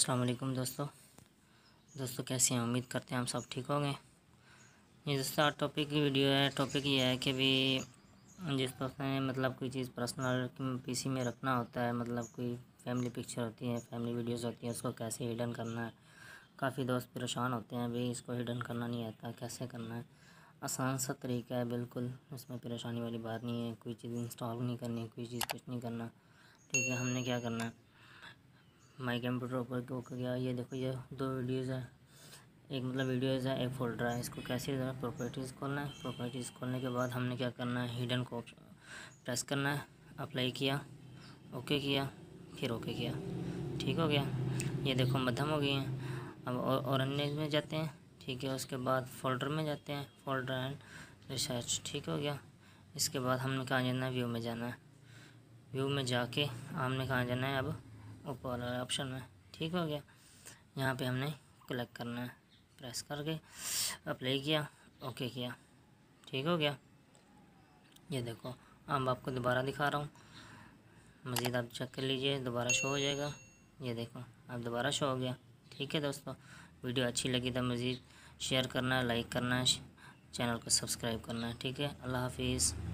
अस्सलाम वालेकुम दोस्तों कैसे हैं। उम्मीद करते हैं हम सब ठीक होंगे। ये दोस्तों आज टॉपिक की वीडियो है। टॉपिक ये है कि भी जिस दोस्त ने मतलब कोई चीज़ पर्सनल पीसी में रखना होता है, मतलब कोई फैमिली पिक्चर होती है, फैमिली वीडियोस होती हैं, उसको कैसे हिडन करना है। काफ़ी दोस्त परेशान होते हैं भाई इसको हिडन करना नहीं आता, कैसे करना है। आसान सा तरीका है, बिल्कुल इसमें परेशानी वाली बात नहीं है। कोई चीज़ इंस्टॉल नहीं करनी, कोई चीज़ कुछ नहीं करना। ठीक है, हमने क्या करना है, माई कंप्यूटर ऊपर को गया। ये देखो, ये दो वीडियोज़ है, एक मतलब वीडियोज़ है, एक फोल्डर है। इसको कैसे प्रॉपर्टीज़ खोलना है। प्रॉपर्टीज़ खोलने के बाद हमने क्या करना है, हिडन को प्रेस करना है। अप्लाई किया, ओके किया, फिर ओके किया, ठीक हो गया। ये देखो मध्यम हो गई हैं। अब और अन्य में जाते हैं। ठीक है, उसके बाद फोल्डर में जाते हैं, फोल्डर एंड रिसर्च, ठीक हो गया। इसके बाद हमने कहाँ जाना है, व्यू में जाना है। व्यू में जाके हमने कहाँ जाना है, अब ऊपर वाला ऑप्शन में, ठीक हो गया। यहाँ पे हमने क्लिक करना है, प्रेस करके अप्लाई किया, ओके किया, ठीक हो गया। ये देखो अब आपको दोबारा दिखा रहा हूँ, मज़ीद आप चेक कर लीजिए, दोबारा शो हो जाएगा। ये देखो अब दोबारा शो हो गया। ठीक है दोस्तों, वीडियो अच्छी लगी तो मज़ीद शेयर करना है, लाइक करना है, चैनल को सब्सक्राइब करना है। ठीक है, अल्लाह हाफिज़।